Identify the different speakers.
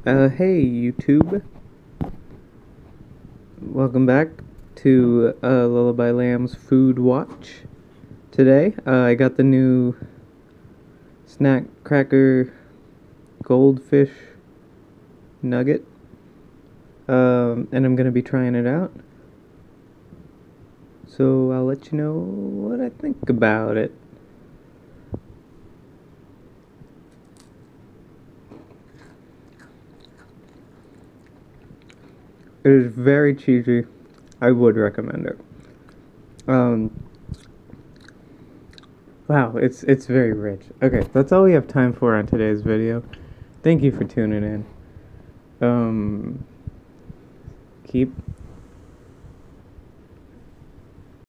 Speaker 1: Hey YouTube, welcome back to Lullaby Lamb's Food Watch. Today, I got the new snack cracker goldfish nugget, and I'm gonna be trying it out. So I'll let you know what I think about it. It is very cheesy. I would recommend it. Wow, it's very rich. Okay, that's all we have time for on today's video. Thank you for tuning in. Keep